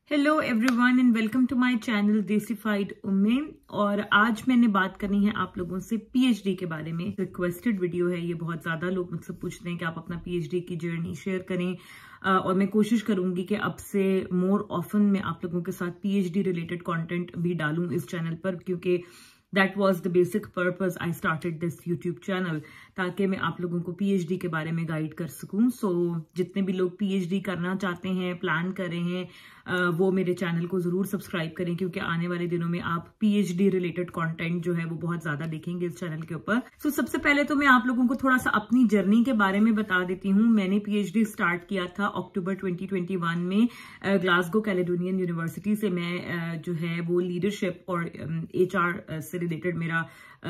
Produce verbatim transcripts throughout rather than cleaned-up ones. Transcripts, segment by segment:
Hello everyone and welcome to my channel Desified Umme. और आज मैंने बात करनी है आप लोगों से पीएचडी के बारे में। रिक्वेस्टेड वीडियो है ये, बहुत ज्यादा लोग मुझसे पूछते हैं कि आप अपना पीएचडी की जर्नी शेयर करें और मैं कोशिश करूंगी कि अब से मोर ऑफन मैं आप लोगों के साथ पीएचडी रिलेटेड कंटेंट भी डालूं इस चैनल पर, क्योंकि that was the basic purpose I started this YouTube channel, ताकि मैं आप लोगों को पीएचडी के बारे में गाइड कर सकूं। सो so, जितने भी लोग पीएचडी करना चाहते हैं, प्लान कर रहे हैं, वो मेरे चैनल को जरूर सब्सक्राइब करें, क्योंकि आने वाले दिनों में आप पीएचडी रिलेटेड कंटेंट जो है वो बहुत ज्यादा देखेंगे इस चैनल के ऊपर। सो so, सबसे पहले तो मैं आप लोगों को थोड़ा सा अपनी जर्नी के बारे में बता देती हूँ। मैंने पीएचडी स्टार्ट किया था अक्टूबर ट्वेंटी ट्वेंटी वन में ग्लासगो कैलेडोनियन यूनिवर्सिटी से। मैं जो है वो लीडरशिप और एचआर से रिलेटेड मेरा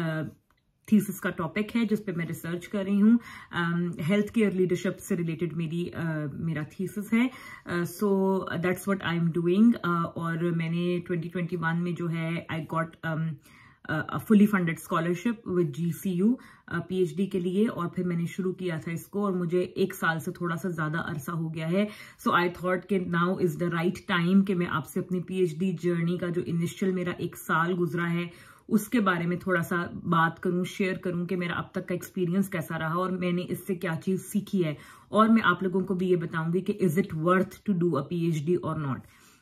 थीसिस का टॉपिक है, जिस पे मैं रिसर्च कर रही हूँ। हेल्थ केयर लीडरशिप से रिलेटेड मेरी uh, मेरा थीसिस है। So that's what I am doing. और मैंने ट्वेंटी ट्वेंटी वन में जो है I got fully funded scholarship with GCU PhD के लिए, और फिर मैंने शुरू किया था इसको, और मुझे एक साल से थोड़ा सा ज्यादा अरसा हो गया है। सो आई थॉट कि now is the right time कि मैं आपसे अपनी पीएचडी जर्नी का जो इनिशियल मेरा एक साल गुजरा है उसके बारे में थोड़ा सा बात करूं, शेयर करूं कि मेरा अब तक का एक्सपीरियंस कैसा रहा और मैंने इससे क्या चीज सीखी है। और मैं आप लोगों को भी ये बताऊंगी कि is it worth to do a PhD और नॉट।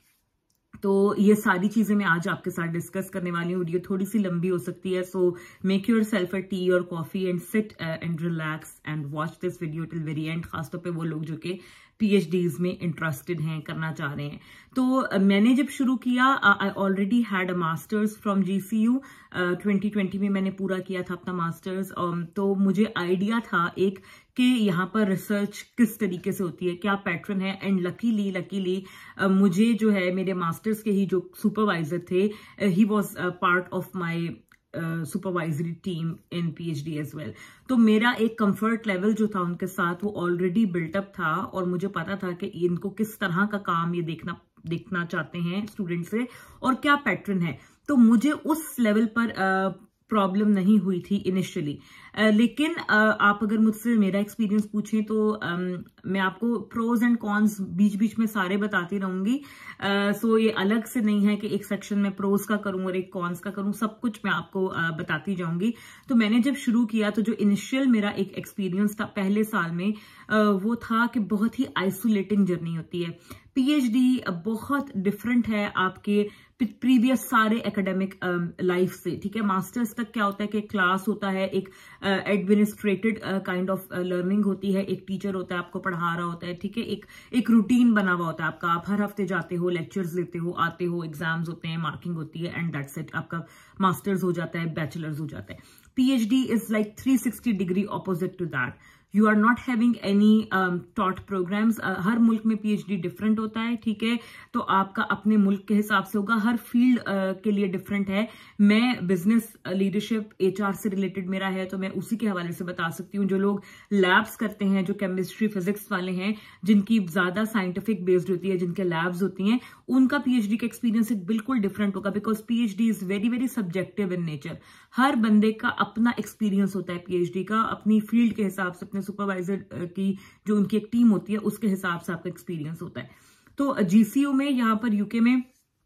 तो ये सारी चीजें मैं आज आपके साथ डिस्कस करने वाली हूँ। वीडियो थोड़ी सी लंबी हो सकती है, so make yourself a tea और coffee and sit and relax and watch this video till very end, खासतौर पे वो लोग जो कि पीएचडीज में इंटरेस्टेड हैं, करना चाह रहे हैं। तो uh, मैंने जब शुरू किया, I already had a masters from GCU. Twenty twenty में मैंने पूरा किया था अपना मास्टर्स। um, तो मुझे आइडिया था एक कि यहाँ पर रिसर्च किस तरीके से होती है, क्या पैटर्न है। एंड लकीली लकीली uh, मुझे जो है मेरे मास्टर्स के ही जो सुपरवाइजर थे, he was part of my supervisory team in PhD as well. तो मेरा एक कंफर्ट लेवल जो था उनके साथ वो ऑलरेडी बिल्टअप था, और मुझे पता था कि इनको किस तरह का काम ये देखना देखना चाहते हैं स्टूडेंट से और क्या पैटर्न है। तो मुझे उस लेवल पर प्रॉब्लम uh, नहीं हुई थी इनिशियली। uh, लेकिन uh, आप अगर मुझसे मेरा एक्सपीरियंस पूछें तो um, मैं आपको प्रोज एंड कॉन्स बीच बीच में सारे बताती रहूंगी। सो uh, so ये अलग से नहीं है कि एक सेक्शन में प्रोज का करूं और एक कॉन्स का करूं, सब कुछ मैं आपको uh, बताती जाऊंगी। तो मैंने जब शुरू किया तो जो इनिशियल मेरा एक एक्सपीरियंस था पहले साल में, uh, वो था कि बहुत ही आइसोलेटिंग जर्नी होती है। पीएचडी बहुत डिफरेंट है आपके प्रीवियस सारे एकेडमिक लाइफ से, ठीक है। मास्टर्स तक क्या होता है कि क्लास होता है, एक एडमिनिस्ट्रेटेड काइंड ऑफ लर्निंग होती है, एक टीचर होता है आपको पढ़ा रहा होता है, ठीक है। एक एक रूटीन बना हुआ होता है आपका, आप हर हफ्ते जाते हो, लेक्चर्स लेते हो, आते हो, एग्जाम्स होते हैं, मार्किंग होती है, एंड दैट्स इट। आपका मास्टर्स हो जाता है, बैचलर्स हो जाता है। PhD is like three sixty degree opposite to that. You are not having any taught programs. हर मुल्क में पीएचडी डिफरेंट होता है, ठीक है। तो आपका अपने मुल्क के हिसाब से होगा, हर फील्ड uh, के लिए डिफरेंट है। मैं बिजनेस लीडरशिप एचआर से रिलेटेड मेरा है, तो मैं उसी के हवाले से बता सकती हूँ। जो लोग लैब्स करते हैं, जो केमिस्ट्री फिजिक्स वाले हैं, जिनकी ज्यादा साइंटिफिक बेस्ड होती है, जिनके लैब्स होती हैं, उनका पीएचडी का एक्सपीरियंस बिल्कुल डिफरेंट होगा, because PhD is very very subjective in nature. हर बंदे का अपना एक्सपीरियंस होता है पीएचडी का, अपनी फील्ड के हिसाब से, अपने सुपरवाइजर की जो उनकी एक टीम होती है उसके हिसाब से आपका एक्सपीरियंस होता है। तो जीसीयू में, यहाँ पर यूके में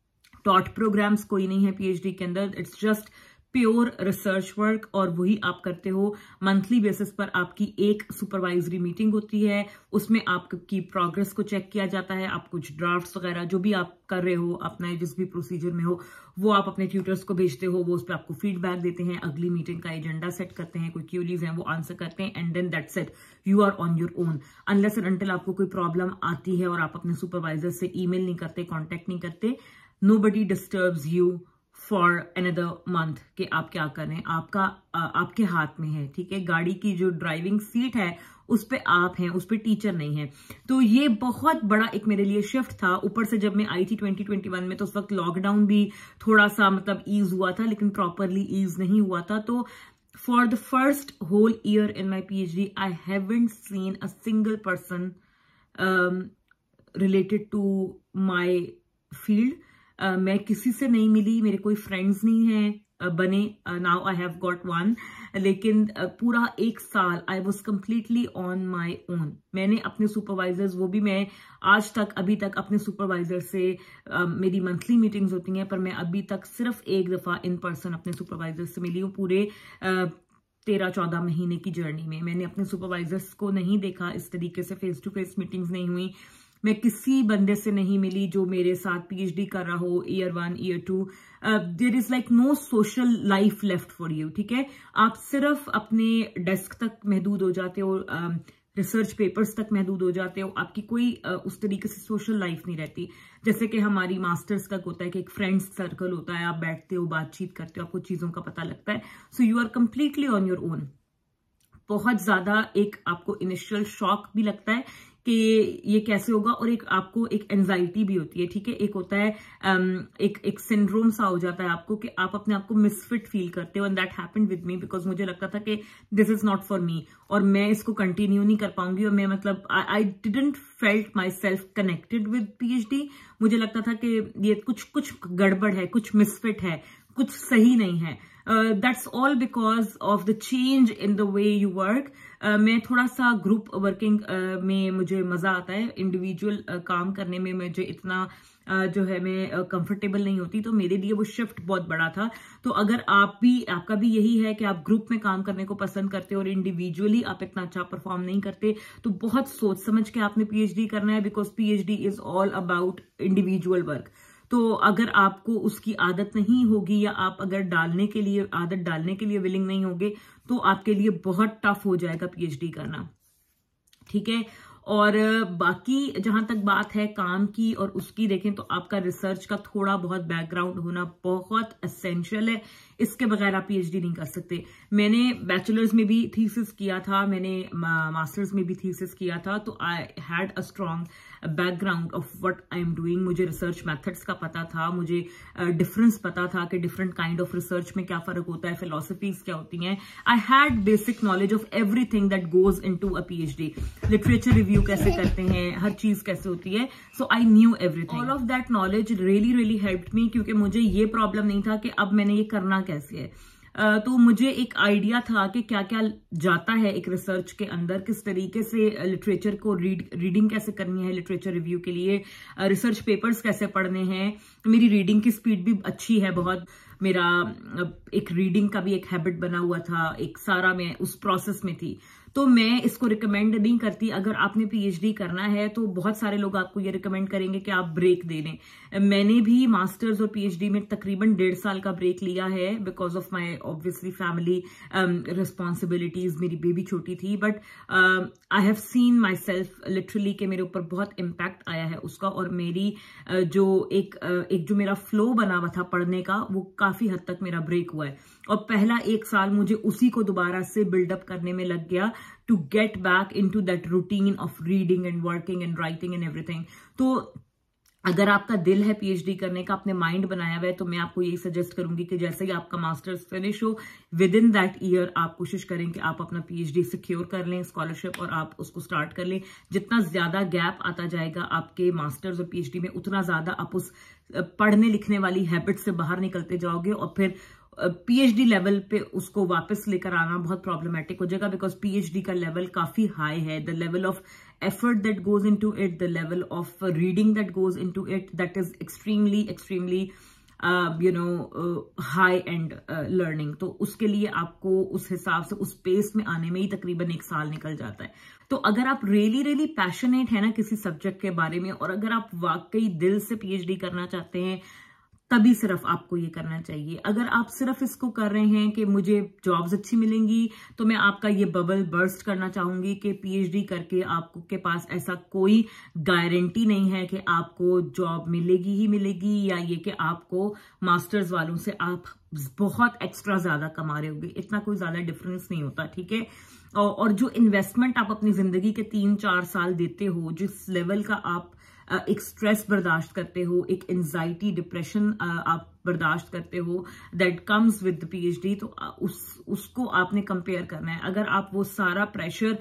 टॉट प्रोग्राम्स कोई नहीं है पीएचडी के अंदर। It's just pure research work, और वही आप करते हो। मंथली बेसिस पर आपकी एक सुपरवाइजरी मीटिंग होती है, उसमें आपकी प्रोग्रेस को चेक किया जाता है। आप कुछ ड्राफ्ट्स वगैरह जो भी आप कर रहे हो अपना जिस भी प्रोसीजर में हो, वो आप अपने ट्यूटर्स को भेजते हो, वो उस पर आपको फीडबैक देते हैं, अगली मीटिंग का एजेंडा सेट करते हैं, कोई क्यूरीज हैं वो आंसर करते हैं, and then that's it, you are on your own. Unless and until आपको कोई प्रॉब्लम आती है और आप अपने सुपरवाइजर से ईमेल नहीं करते, कॉन्टेक्ट नहीं करते, nobody disturbs you for another month कि आप क्या कर रहे हैं। आपका आ, आपके हाथ में है, ठीक है। गाड़ी की जो ड्राइविंग सीट है उस पे आप हैं, उस पे टीचर नहीं है। तो ये बहुत बड़ा एक मेरे लिए शिफ्ट था। ऊपर से जब मैं आई थी ट्वेंटी ट्वेंटी वन में, तो उस वक्त लॉकडाउन भी थोड़ा सा मतलब ईज हुआ था, लेकिन प्रॉपरली ईज नहीं हुआ था। तो for the first whole year in my PhD I haven't seen a single person related to my field. Uh, मैं किसी से नहीं मिली, मेरे कोई फ्रेंड्स नहीं हैं, बने, now I have got one, लेकिन uh, पूरा एक साल I was completely on my own. मैंने अपने सुपरवाइजर्स, वो भी मैं आज तक अभी तक अपने सुपरवाइजर से uh, मेरी मंथली मीटिंग्स होती हैं, पर मैं अभी तक सिर्फ एक दफा इन पर्सन अपने सुपरवाइजर से मिली हूँ पूरे uh, तेरह चौदह महीने की जर्नी में। मैंने अपने सुपरवाइजर्स को नहीं देखा इस तरीके से, फेस टू फेस मीटिंग्स नहीं हुई, मैं किसी बंदे से नहीं मिली जो मेरे साथ पीएचडी कर रहा हो year one year two. There is like no social life left for you, ठीक है। आप सिर्फ अपने डेस्क तक महदूद हो जाते हो, रिसर्च uh, पेपर्स तक महदूद हो जाते हो, आपकी कोई uh, उस तरीके से सोशल लाइफ नहीं रहती जैसे कि हमारी मास्टर्स का होता है कि एक फ्रेंड्स सर्कल होता है, आप बैठते हो, बातचीत करते हो, आपको चीजों का पता लगता है। So you are completely on your own. बहुत ज्यादा एक आपको इनिशियल शॉक भी लगता है कि ये कैसे होगा, और एक आपको एक एंजाइटी भी होती है, ठीक है। एक होता है um, एक एक सिंड्रोम सा हो जाता है आपको कि आप अपने आप को मिसफिट फील करते हो, and that happened with me because मुझे लगता था कि this is not for me और मैं इसको कंटिन्यू नहीं कर पाऊंगी, और मैं मतलब I didn't felt myself connected with PhD. मुझे लगता था कि ये कुछ कुछ गड़बड़ है, कुछ मिसफिट है, कुछ सही नहीं है। That's all because of the change in the way you work. मैं थोड़ा सा ग्रुप वर्किंग uh, में मुझे मजा आता है, इंडिविजुअल uh, काम करने में मुझे इतना uh, जो है मैं कंफर्टेबल uh, नहीं होती, तो मेरे लिए वो शिफ्ट बहुत बड़ा था। तो अगर आप भी आपका भी यही है कि आप ग्रुप में काम करने को पसंद करते हो और इंडिविजुअली आप इतना अच्छा परफॉर्म नहीं करते, तो बहुत सोच समझ के आपने पीएचडी करना है, because PhD is all about individual work. तो अगर आपको उसकी आदत नहीं होगी या आप अगर डालने के लिए आदत डालने के लिए विलिंग नहीं होगे, तो आपके लिए बहुत टफ हो जाएगा पीएचडी करना, ठीक है। और बाकी जहां तक बात है काम की और उसकी देखें, तो आपका रिसर्च का थोड़ा बहुत बैकग्राउंड होना बहुत एसेंशियल है, इसके बगैर आप पीएचडी नहीं कर सकते। मैंने बैचलर्स में भी थीसिस किया था, मैंने मास्टर्स में भी थीसिस किया था, तो I had a strong background of what I am doing. मुझे रिसर्च मेथड्स का पता था, मुझे डिफरेंस uh, पता था कि डिफरेंट काइंड ऑफ रिसर्च में क्या फर्क होता है, फिलोसफीज क्या होती हैं। I had basic knowledge of everything that goes into a PhD. Literature review कैसे करते हैं, हर चीज कैसे होती है, so I knew everything. All of that knowledge really really helped me, क्योंकि मुझे ये प्रॉब्लम नहीं था कि अब मैंने ये करना कैसे है। Uh, तो मुझे एक आइडिया था कि क्या क्या जाता है एक रिसर्च के अंदर, किस तरीके से लिटरेचर को रीड रीडिंग कैसे करनी है लिटरेचर रिव्यू के लिए, रिसर्च पेपर्स कैसे पढ़ने हैं। मेरी रीडिंग की स्पीड भी अच्छी है बहुत, मेरा एक रीडिंग का भी एक हैबिट बना हुआ था, एक सारा मैं उस प्रोसेस में थी। तो मैं इसको रिकमेंड नहीं करती। अगर आपने पीएचडी करना है तो बहुत सारे लोग आपको ये रिकमेंड करेंगे कि आप ब्रेक दे लें। मैंने भी मास्टर्स और पीएचडी में तकरीबन डेढ़ साल का ब्रेक लिया है because of my obviously family responsibilities. मेरी बेबी छोटी थी, but I have seen myself literally कि मेरे ऊपर बहुत इम्पैक्ट आया है उसका, और मेरी uh, जो एक uh, एक जो मेरा फ्लो बना हुआ था पढ़ने का, वो काफी हद तक मेरा ब्रेक हुआ है। और पहला एक साल मुझे उसी को दोबारा से बिल्डअप करने में लग गया to get back into that routine of reading and working and writing and everything. तो अगर आपका दिल है पीएचडी करने का, आपने माइंड बनाया हुआ है, तो मैं आपको यही सजेस्ट करूंगी कि जैसे ही आपका मास्टर्स फिनिश हो, विद इन दैट ईयर आप कोशिश करें कि आप अपना पीएचडी सिक्योर कर लें, स्कॉलरशिप, और आप उसको स्टार्ट कर लें। जितना ज्यादा गैप आता जाएगा आपके मास्टर्स और पीएचडी में, उतना ज्यादा आप उस पढ़ने लिखने वाली हैबिट से बाहर निकलते जाओगे, और फिर पीएचडी लेवल पे उसको वापस लेकर आना बहुत प्रॉब्लमेटिक हो जाएगा, बिकॉज पीएचडी का लेवल काफी हाई है। The level of effort that goes into it, the level of uh, reading that goes into it, that is extremely extremely uh, you know uh, high end uh, learning। तो उसके लिए आपको उस हिसाब से उस पेस में आने में ही तकरीबन एक साल निकल जाता है। तो अगर आप रियली रियली पैशनेट है ना किसी सब्जेक्ट के बारे में, और अगर आप वाकई दिल से पीएचडी करना चाहते हैं, तभी सिर्फ आपको ये करना चाहिए। अगर आप सिर्फ इसको कर रहे हैं कि मुझे जॉब्स अच्छी मिलेंगी, तो मैं आपका ये बबल बर्स्ट करना चाहूंगी कि पीएचडी करके आपको के पास ऐसा कोई गारंटी नहीं है कि आपको जॉब मिलेगी ही मिलेगी, या ये कि आपको मास्टर्स वालों से आप बहुत एक्स्ट्रा ज्यादा कमा रहे होगे। इतना कोई ज्यादा डिफरेंस नहीं होता, ठीक है। और जो इन्वेस्टमेंट आप अपनी जिंदगी के तीन चार साल देते हो, जिस लेवल का आप एक स्ट्रेस बर्दाश्त करते हो, एक एंजाइटी डिप्रेशन आप बर्दाश्त करते हो, that comes with the PhD, तो उस उसको आपने कंपेयर करना है। अगर आप वो सारा प्रेशर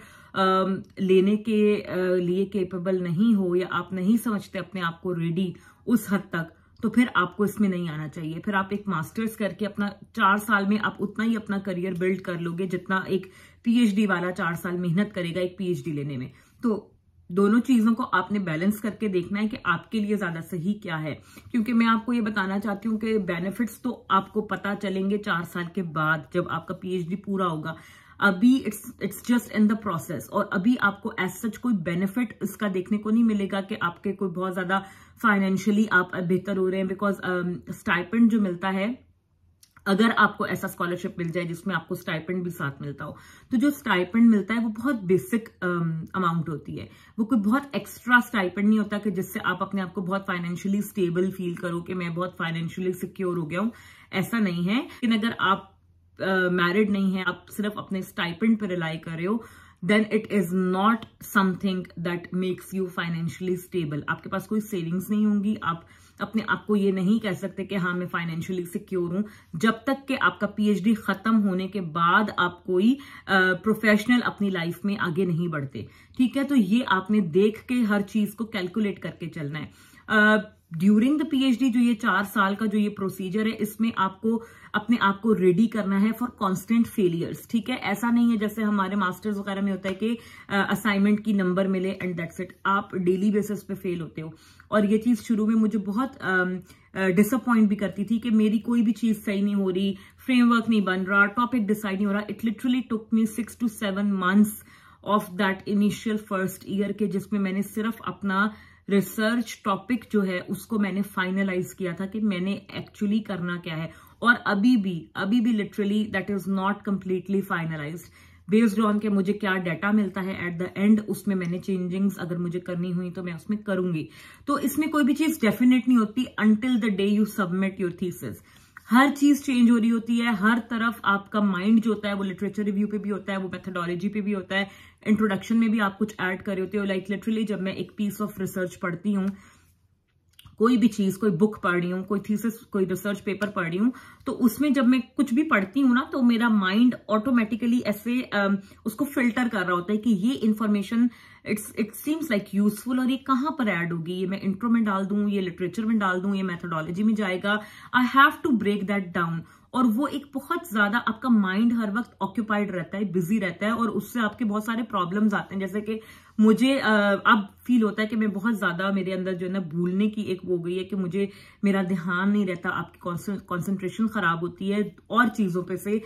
लेने के लिए केपेबल नहीं हो, या आप नहीं समझते अपने आप को रेडी उस हद तक, तो फिर आपको इसमें नहीं आना चाहिए। फिर आप एक मास्टर्स करके अपना चार साल में आप उतना ही अपना करियर बिल्ड कर लोगे जितना एक पीएचडी वाला चार साल मेहनत करेगा एक पीएचडी लेने में। तो दोनों चीजों को आपने बैलेंस करके देखना है कि आपके लिए ज्यादा सही क्या है, क्योंकि मैं आपको ये बताना चाहती हूँ कि बेनिफिट्स तो आपको पता चलेंगे चार साल के बाद जब आपका पीएचडी पूरा होगा। अभी it's it's just in the process, और अभी आपको एज सच कोई बेनिफिट इसका देखने को नहीं मिलेगा कि आपके कोई बहुत ज्यादा फाइनेंशियली आप बेहतर हो रहे हैं, बिकॉज स्टाइपेंड जो मिलता है, अगर आपको ऐसा स्कॉलरशिप मिल जाए जिसमें आपको स्टाइपेंड भी साथ मिलता हो, तो जो स्टाइपेंड मिलता है वो बहुत बेसिक अमाउंट होती है, वो कोई बहुत एक्स्ट्रा स्टाइपेंड नहीं होता कि जिससे आप अपने आप को बहुत फाइनेंशियली स्टेबल फील करो कि मैं बहुत फाइनेंशियली सिक्योर हो गया हूं। ऐसा नहीं है। लेकिन अगर आप मैरिड uh, नहीं है, आप सिर्फ अपने स्टाइपेंड पर रिलाई कर रहे हो, then it is not something that makes you financially stable. आपके पास कोई सेविंग्स नहीं होंगी, आप अपने आप को ये नहीं कह सकते कि हाँ मैं फाइनेंशियली सिक्योर हूं जब तक कि आपका पीएचडी खत्म होने के बाद आप कोई प्रोफेशनल अपनी लाइफ में आगे नहीं बढ़ते। ठीक है, तो ये आपने देख के हर चीज को कैलकुलेट करके चलना है। ड्यूरिंग द पीएचडी जो ये चार साल का जो ये प्रोसीजर है, इसमें आपको अपने आप को रेडी करना है फॉर कांस्टेंट फेलियर्स। ठीक है, ऐसा नहीं है जैसे हमारे मास्टर्स वगैरह में होता है कि असाइनमेंट की नंबर मिले एंड दैट्स इट। आप डेली बेसिस पे फेल होते हो, और ये चीज शुरू में मुझे बहुत डिसअपॉइंट uh, भी करती थी कि मेरी कोई भी चीज सही नहीं हो रही, फ्रेमवर्क नहीं बन रहा, टॉपिक डिसाइड नहीं हो रहा। It literally took me six to seven months of that initial first year के, जिसमें मैंने सिर्फ अपना रिसर्च टॉपिक जो है उसको मैंने फाइनलाइज किया था कि मैंने एक्चुअली करना क्या है। और अभी भी अभी भी literally that is not completely finalised. Based on के मुझे क्या डाटा मिलता है एट द एंड, उसमें मैंने चेंजिंग्स अगर मुझे करनी हुई तो मैं उसमें करूंगी। तो इसमें कोई भी चीज डेफिनेट नहीं होती until the day you submit your thesis. हर चीज चेंज हो रही होती है, हर तरफ आपका माइंड जो होता है वो लिटरेचर रिव्यू पे भी होता है, वो मेथोडोलॉजी पे भी होता है, इंट्रोडक्शन में भी आप कुछ ऐड कर रहे होते हो। लाइक लिटरली जब मैं एक पीस ऑफ रिसर्च पढ़ती हूँ, कोई भी चीज, कोई बुक पढ़ रही हूँ, कोई थीसिस, कोई रिसर्च पेपर पढ़ रही हूँ, तो उसमें जब मैं कुछ भी पढ़ती हूँ ना, तो मेरा माइंड ऑटोमेटिकली ऐसे um, उसको फिल्टर कर रहा होता है कि ये information it's it seems like useful, और ये कहाँ पर ऐड होगी, ये मैं इंट्रो में डाल दूं, ये लिटरेचर में डाल दूं, ये मैथोडोलॉजी में जाएगा। I have to break that down. और वो एक बहुत ज्यादा आपका माइंड हर वक्त ऑक्यूपाइड रहता है, बिजी रहता है, और उससे आपके बहुत सारे प्रॉब्लम्स आते हैं। जैसे कि मुझे अब फील होता है कि मैं बहुत ज्यादा, मेरे अंदर जो है ना भूलने की एक वो गई है कि मुझे मेरा ध्यान नहीं रहता, आपकी कंसंट्रेशन खराब होती है और चीजों पे से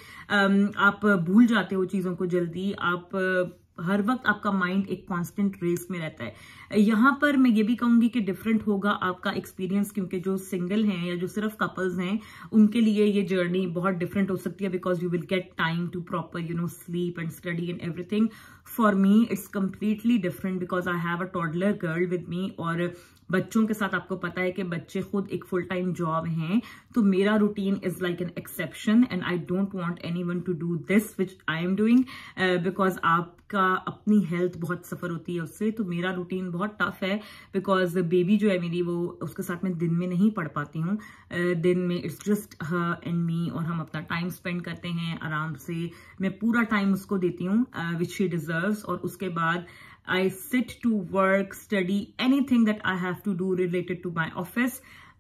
आप भूल जाते हो चीजों को जल्दी, आप हर वक्त आपका माइंड एक कांस्टेंट रेस में रहता है। यहाँ पर मैं ये भी कहूंगी कि डिफरेंट होगा आपका एक्सपीरियंस, क्योंकि जो सिंगल हैं या जो सिर्फ कपल्स हैं उनके लिए ये जर्नी बहुत डिफरेंट हो सकती है, because you will get time to proper you know sleep and study and everything. For me it's completely different because I have a toddler girl with me, और बच्चों के साथ आपको पता है कि बच्चे खुद एक फुल टाइम जॉब हैं, तो मेरा routine is like an exception and I don't want anyone to do this which I am doing, because आपका अपनी हेल्थ बहुत सफर होती है उससे। तो मेरा रूटीन बहुत टफ है बिकॉज बेबी जो है मेरी, वो उसके साथ मैं दिन में नहीं पढ़ पाती हूँ। uh, दिन में it's just her and me, और हम अपना टाइम स्पेंड करते हैं आराम से, मैं पूरा टाइम उसको देती हूँ विच शी डिजर्व्स। और उसके बाद I sit to work, study, anything that I have to do related to my office,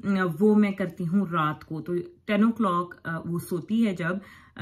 वो मैं करती हूँ रात को। तो टेन ओ क्लॉक वो सोती है जब,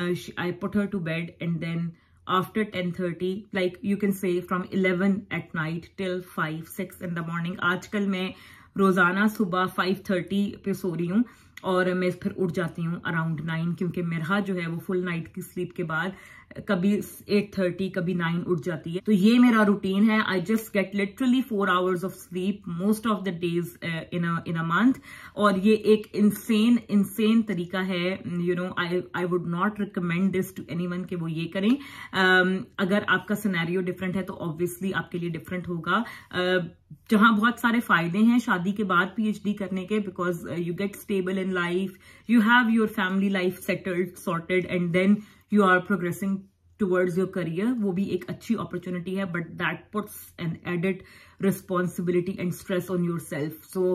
I put her to bed and then after ten thirty, like you can say from eleven at night till five six in the morning। आजकल मैं रोजाना सुबह five thirty पे सो रही हूँ, और मैं फिर उठ जाती हूँ अराउंड नाइन, क्योंकि मेरा जो है वो फुल नाइट की स्लीप के बाद कभी एट थर्टी कभी नाइन उठ जाती है। तो ये मेरा रूटीन है। I just get literally four hours of sleep most of the days in in a month, और ये एक इंसेन इंसेन तरीका है। You know I I would not recommend this to anyone कि वो ये करें। um, अगर आपका सिनेरियो डिफरेंट है तो ऑब्वियसली आपके लिए डिफरेंट होगा। uh, जहां बहुत सारे फायदे हैं शादी के बाद पीएचडी करने के, because you get stable in life, you have your family life settled sorted and then you are progressing towards your career. वो भी एक अच्छी अपॉर्चुनिटी है, but that puts an added responsibility and stress on your self. So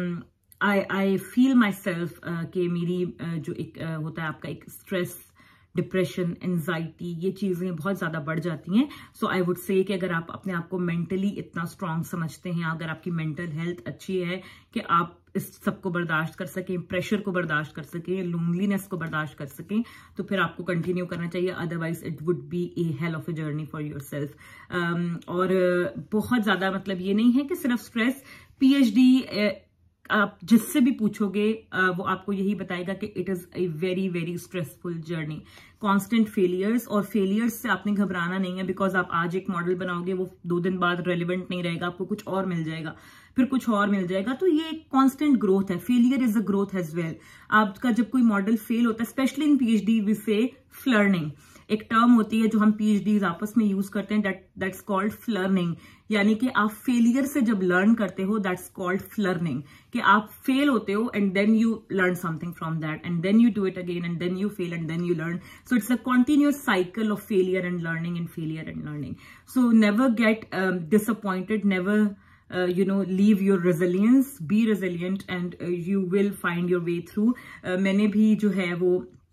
I I feel my self कि मेरी uh, जो एक uh, होता है आपका एक स्ट्रेस डिप्रेशन, एंजाइटी, ये चीजें बहुत ज्यादा बढ़ जाती हैं। सो आई वुड से कि अगर आप अपने आप को मेंटली इतना स्ट्रांग समझते हैं, अगर आपकी मेंटल हेल्थ अच्छी है कि आप इस सब को बर्दाश्त कर सकें, प्रेशर को बर्दाश्त कर सकें, लोनलीनेस को बर्दाश्त कर सकें, तो फिर आपको कंटिन्यू करना चाहिए। Otherwise it would be a hell of a journey for yourself. और बहुत ज्यादा मतलब ये नहीं है कि सिर्फ स्ट्रेस, पीएचडी आप जिससे भी पूछोगे वो आपको यही बताएगा कि it is a very very stressful journey, constant failures. और फेलियर्स से आपने घबराना नहीं है, बिकॉज आप आज एक मॉडल बनाओगे, वो दो दिन बाद रेलिवेंट नहीं रहेगा, आपको कुछ और मिल जाएगा, फिर कुछ और मिल जाएगा। तो ये एक कांस्टेंट ग्रोथ है। Failure is a growth as well. आपका जब कोई मॉडल फेल होता है, स्पेशली इन पीएचडी वी से फ्लर्निंग, एक टर्म होती है जो हम पीएचडी आपस में यूज करते हैं, दैट दैट्स कॉल्ड फ्लर्निंग। यानी कि आप फेलियर से जब लर्न करते हो, दैट्स कॉल्ड फ्लर्निंग, कि आप फेल होते हो and then you learn something from that and then you do it again and then you fail and then you learn. So it's a continuous cycle of failure and learning and failure and learning. So never get disappointed, never Uh, you know, leave your resilience, be resilient and uh, you will find your way through. uh, मैंने भी जो है वो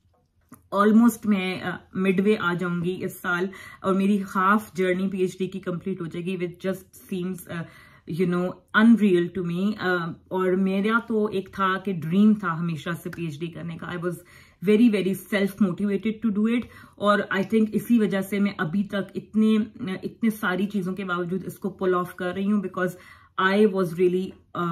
almost मैं Midway uh, आ जाऊंगी इस साल, और मेरी हाफ जर्नी पीएचडी की कंप्लीट हो जाएगी, which just seems you know unreal to me. और मेरा तो एक था कि ड्रीम था हमेशा से पीएचडी करने का। I was very very self motivated to do it, और आई थिंक इसी वजह से मैं अभी तक इतने इतने सारी चीजों के बावजूद इसको पुल ऑफ कर रही हूँ, because I was really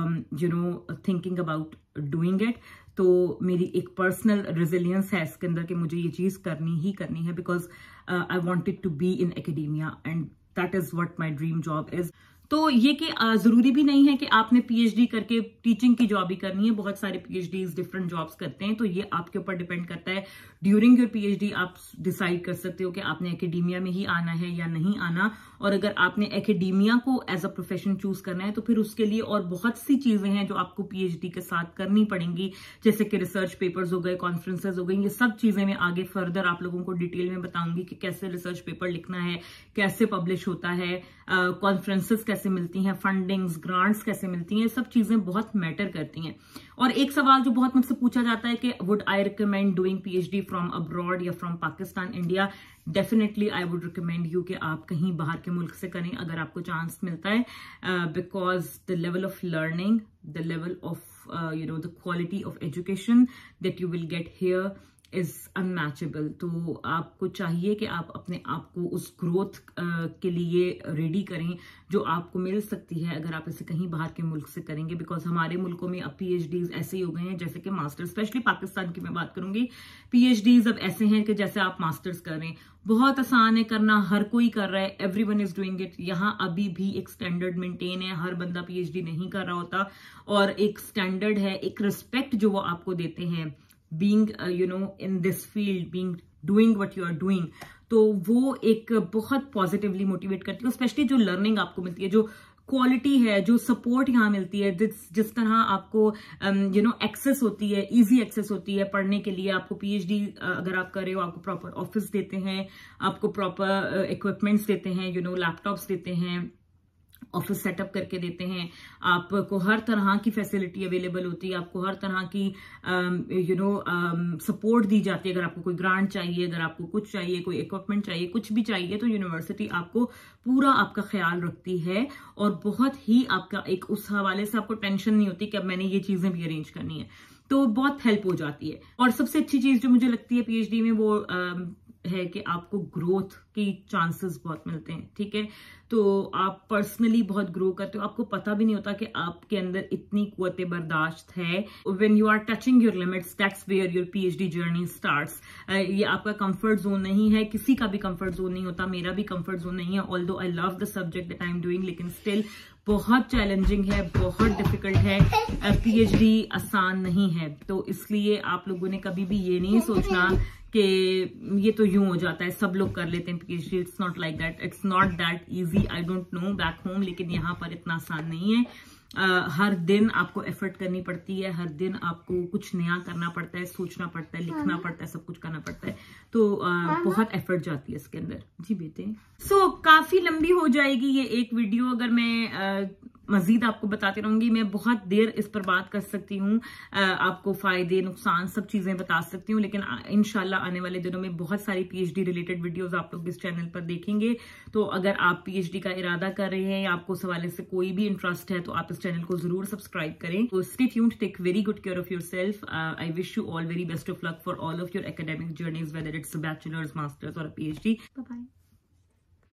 you know thinking about doing it. तो मेरी एक पर्सनल रेजिलियंस है इसके अंदर कि मुझे ये चीज करनी ही करनी है, because I wanted to be in academia and that is what my dream job is. तो ये कि जरूरी भी नहीं है कि आपने पीएचडी करके टीचिंग की जॉब ही करनी है। बहुत सारे पीएचडीज डिफरेंट जॉब्स करते हैं, तो ये आपके ऊपर डिपेंड करता है। ड्यूरिंग योर पीएचडी आप डिसाइड कर सकते हो कि आपने एकेडेमिया में ही आना है या नहीं आना। और अगर आपने एकेडेमिया को एज अ प्रोफेशन चूज करना है, तो फिर उसके लिए और बहुत सी चीजें हैं जो आपको पीएचडी के साथ करनी पड़ेंगी, जैसे कि रिसर्च पेपर्स हो गए, कॉन्फ्रेंसेज हो गई। ये सब चीजें मैं आगे फर्दर आप लोगों को डिटेल में बताऊंगी कि कैसे रिसर्च पेपर लिखना है, कैसे पब्लिश होता है, कॉन्फ्रेंसेज कैसे मिलती हैं, फंडिंग्स, ग्रांट्स कैसे मिलती हैं, सब चीजें बहुत मैटर करती हैं। और एक सवाल जो बहुत मुझसे पूछा जाता है कि would I recommend doing PhD from abroad या from Pakistan, India. Definitely I would recommend you कि आप कहीं बाहर के मुल्क से करें अगर आपको चांस मिलता है, because the level of learning, the level of you know the quality of education that you will get here is unmatchable. तो आपको चाहिए कि आप अपने आप को उस ग्रोथ uh, के लिए रेडी करें जो आपको मिल सकती है अगर आप इसे कहीं बाहर के मुल्क से करेंगे, बिकॉज हमारे मुल्कों में अब पीएचडीज ऐसे ही हो गए हैं जैसे कि मास्टर्स, स्पेशली पाकिस्तान की मैं बात करूंगी, पीएचडीज अब ऐसे हैं कि जैसे आप मास्टर्स कर रहे हैं। बहुत आसान है करना, हर कोई कर रहा है, एवरीवन इज डूइंग इट। यहाँ अभी भी एक स्टैंडर्ड मेंटेन है, हर बंदा पीएचडी नहीं कर रहा होता, और एक स्टैंडर्ड है, एक रिस्पेक्ट जो वो आपको देते हैं being uh, you know in this field, being doing what you are doing, तो वो एक बहुत पॉजिटिवली मोटिवेट करती है। स्पेशली जो लर्निंग आपको मिलती है, जो क्वालिटी है, जो सपोर्ट यहाँ मिलती है, जिस जिस तरह आपको यू नो एक्सेस होती है, इजी एक्सेस होती है पढ़ने के लिए। आपको पीएचडी अगर आप कर रहे हो, आपको प्रॉपर ऑफिस देते हैं, आपको प्रॉपर इक्विपमेंट्स देते हैं, यू नो लैपटॉप्स देते हैं, ऑफिस सेटअप करके देते हैं, आपको हर तरह की फैसिलिटी अवेलेबल होती है, आपको हर तरह की यू नो सपोर्ट दी जाती है। अगर आपको कोई ग्रांट चाहिए, अगर आपको कुछ चाहिए, कोई इक्विपमेंट चाहिए, कुछ भी चाहिए, तो यूनिवर्सिटी आपको पूरा आपका ख्याल रखती है, और बहुत ही आपका एक उस हवाले से आपको टेंशन नहीं होती कि अब मैंने ये चीजें भी अरेंज करनी है, तो बहुत हेल्प हो जाती है। और सबसे अच्छी चीज जो मुझे लगती है पीएचडी में वो आ, है कि आपको ग्रोथ की चांसेस बहुत मिलते हैं। ठीक है, तो आप पर्सनली बहुत ग्रो करते हो, आपको पता भी नहीं होता कि आपके अंदर इतनी कुव्वत बर्दाश्त है। When you are touching your limits, that's where your PhD journey starts. ये आपका कंफर्ट जोन नहीं है, किसी का भी कंफर्ट जोन नहीं होता, मेरा भी कंफर्ट जोन नहीं है। Although I love the subject that I am doing, लेकिन स्टिल बहुत चैलेंजिंग है, बहुत डिफिकल्ट है। पीएचडी आसान नहीं है, तो इसलिए आप लोगों ने कभी भी ये नहीं सोचना कि ये तो यूं हो जाता है, सब लोग कर लेते हैं PhD. It's not like that, it's not that easy. I don't know back home, लेकिन यहाँ पर इतना आसान नहीं है। Uh, हर दिन आपको एफर्ट करनी पड़ती है, हर दिन आपको कुछ नया करना पड़ता है, सोचना पड़ता है, लिखना पड़ता है, सब कुछ करना पड़ता है, तो uh, बहुत एफर्ट जाती है इसके अंदर। जी बेटे, सो so, काफी लंबी हो जाएगी ये एक वीडियो अगर मैं uh, मजीद आपको बताती रहूंगी। मैं बहुत देर इस पर बात कर सकती हूँ, आपको फायदे नुकसान सब चीजें बता सकती हूँ, लेकिन इंशाल्लाह आने वाले दिनों में बहुत सारी पीएचडी रिलेटेड वीडियोस आप लोग इस चैनल पर देखेंगे। तो अगर आप पीएचडी का इरादा कर रहे हैं या आपको इस हवाले से कोई भी इंटरेस्ट है तो आप इस चैनल को जरूर सब्सक्राइब करें। तो stay tuned, take very good care of yourself. I wish you all very best of luck for all of your academic journeys, whether it's bachelors, masters और पीएचडी। Bye bye.